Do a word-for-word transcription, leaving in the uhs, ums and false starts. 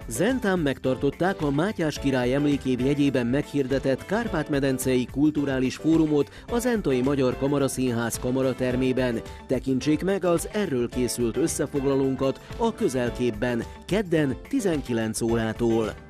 Zentán megtartották a Mátyás király emlékév jegyében meghirdetett Kárpát-medencei kulturális fórumot a Zentai Magyar Kamaraszínház kamaratermében. Tekintsék meg az erről készült összefoglalónkat a Közelképben, kedden tizenkilenc órától.